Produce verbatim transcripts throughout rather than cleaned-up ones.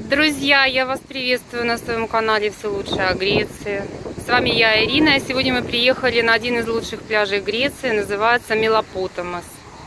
Друзья, я вас приветствую на своем канале «Все лучшее о Греции». С вами я, Ирина, и сегодня мы приехали на один из лучших пляжей Греции, называется Мелопотамос.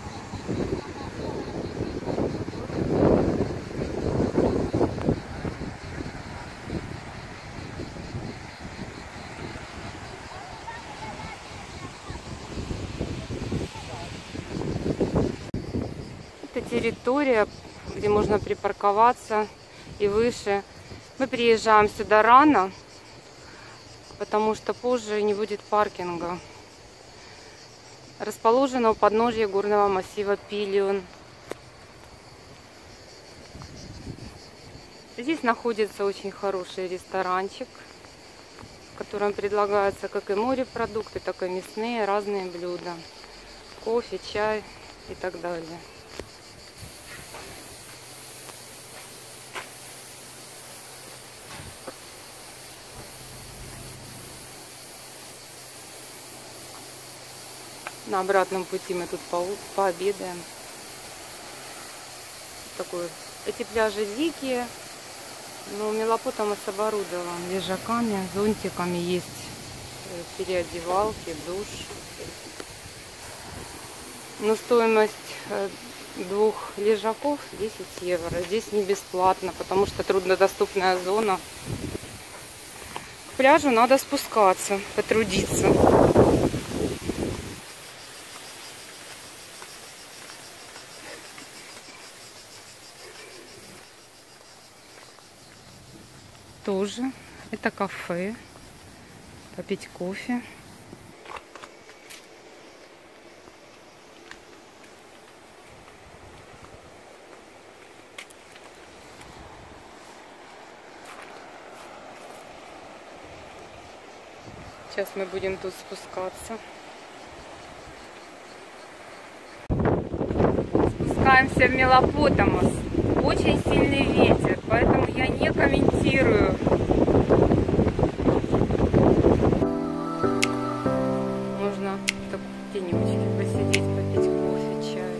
Это территория, где можно припарковаться и выше. Мы приезжаем сюда рано, потому что позже не будет паркинга. Расположена у подножия горного массива Пилион. Здесь находится очень хороший ресторанчик, в котором предлагаются как и морепродукты, так и мясные, разные блюда. Кофе, чай и так далее. На обратном пути мы тут по пообедаем. Такой. Эти пляжи дикие, но Мелопотамос оборудован лежаками, зонтиками, есть переодевалки, душ. Но стоимость двух лежаков десять евро. Здесь не бесплатно, потому что труднодоступная зона. К пляжу надо спускаться, потрудиться. Тоже это кафе, попить кофе. Сейчас мы будем тут спускаться. Спускаемся в Мелопотамос. Очень сильный ветер, поэтому я не комментирую. Можно так в тенечке посидеть, попить кофе, чай.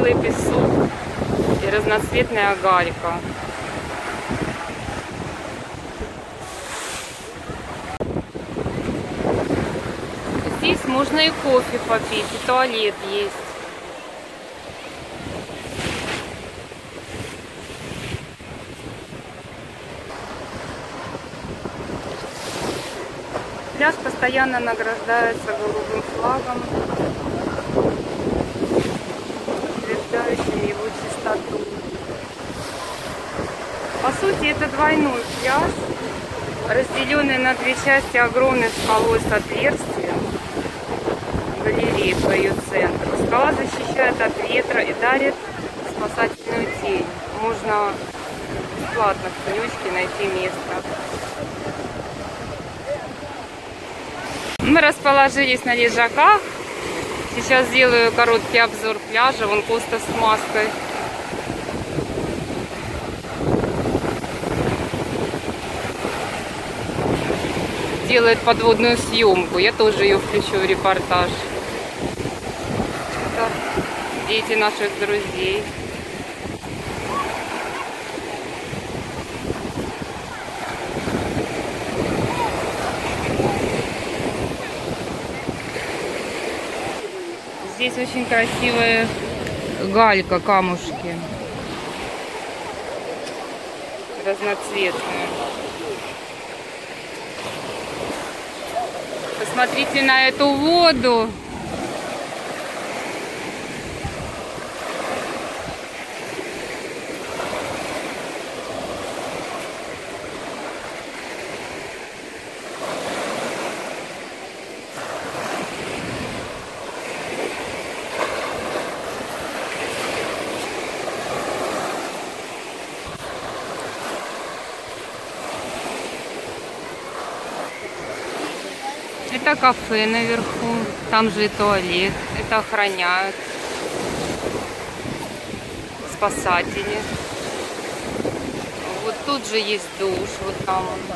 белый песок и разноцветная галька. Здесь можно и кофе попить, и туалет есть. Пляж постоянно награждается голубым флагом, подтверждающим его чистоту. По сути, это двойной пляж, разделенный на две части огромной скалой с отверстием, галереи по ее центру. Скала защищает от ветра и дарит спасательную тень. Можно бесплатно в тенечке найти место. Мы расположились на лежаках. Сейчас сделаю короткий обзор пляжа. Вон Коста с маской. Делает подводную съемку. Я тоже ее включу в репортаж. Это дети наших друзей. Здесь очень красивая галька, камушки. Разноцветные. Посмотрите на эту воду. Это кафе наверху, там же и туалет, это охраняют спасатели. Вот тут же есть душ, вот там он.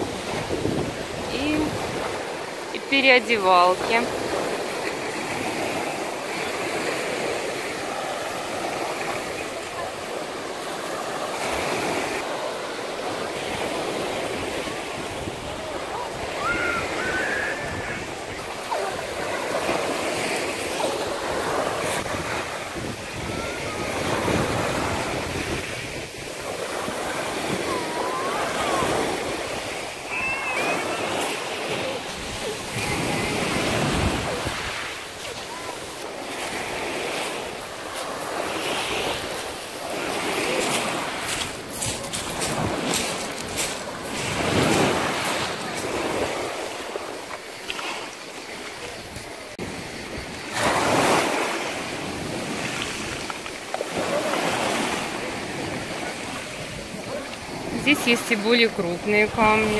И, и переодевалки. Здесь есть и более крупные камни.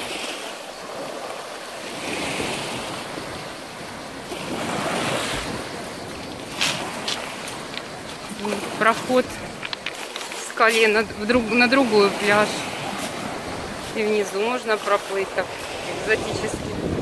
Проход в скале на, в друг, на другой пляж. И внизу можно проплыть так экзотически.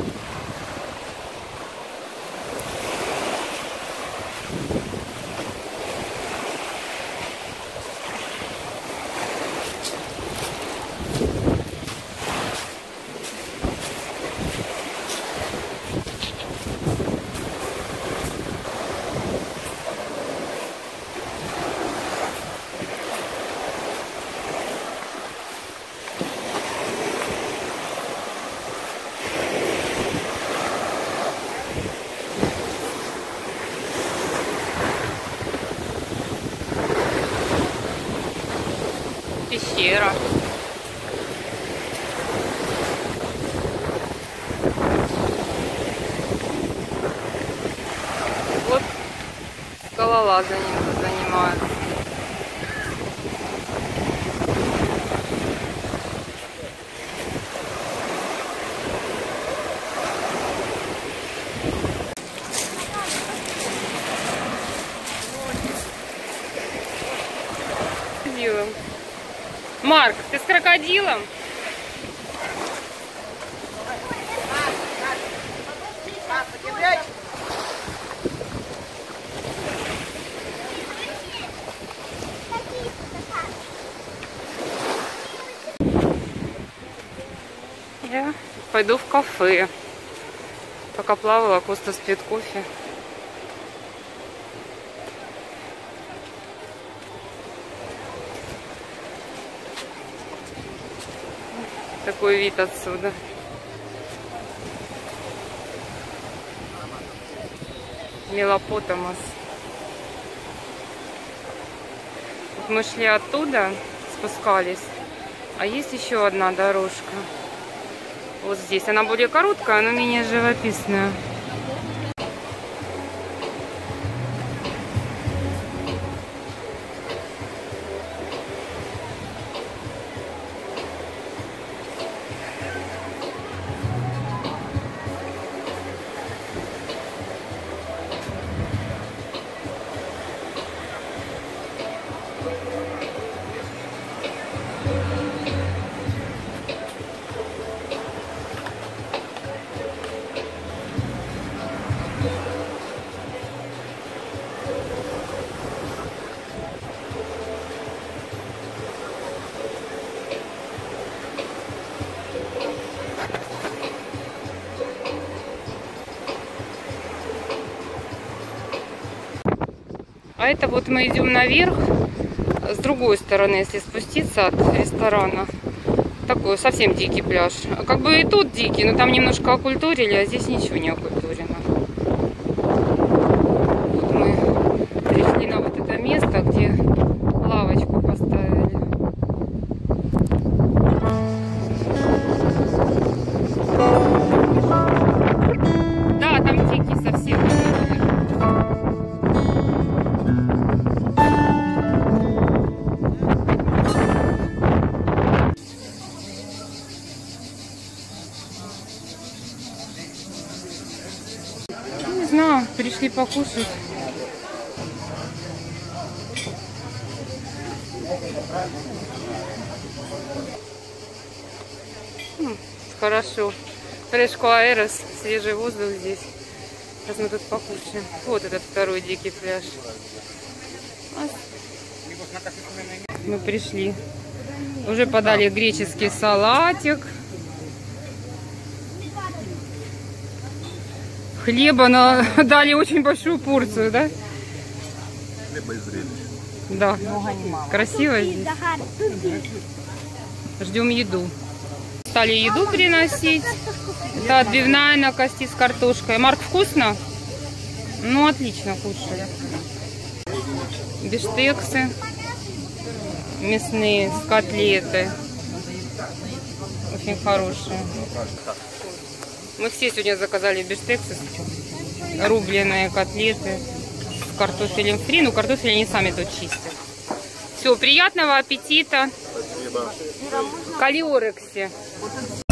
Пещера. Вот скалолазанием занимаются. Марк, ты с крокодилом? Я пойду в кафе. Пока плавала, Костас пьет кофе. Такой вид отсюда. Мелопотамос. Вот мы шли оттуда, спускались. А есть еще одна дорожка. Вот здесь. Она более короткая, но менее живописная. А это вот мы идем наверх, с другой стороны, если спуститься от ресторана. Такой совсем дикий пляж. Как бы и тут дикий, но там немножко окультурили, а здесь ничего не окультурено. Вот мы пришли на вот это место, где лавочку поставили. Да, там дикий совсем. Пришли покушать. М, хорошо. Фрешко Аэрос, свежий воздух здесь. Сейчас мы тут покушаем. Вот этот второй дикий пляж. Мы пришли. Уже подали греческий салатик. Хлеба на... дали очень большую порцию, да? Хлеба и зрелищ. Да. Красиво здесь. Ждем еду. Стали еду приносить. Это отбивная на кости с картошкой. Марк, вкусно? Ну, отлично кушаю. Бифштексы мясные, с котлеты. Очень хорошие. Мы все сегодня заказали бифштексы, рубленые котлеты с картофелем фри. Ну, картофель они сами тут чистят. Все, приятного аппетита. Спасибо. Калиорекси.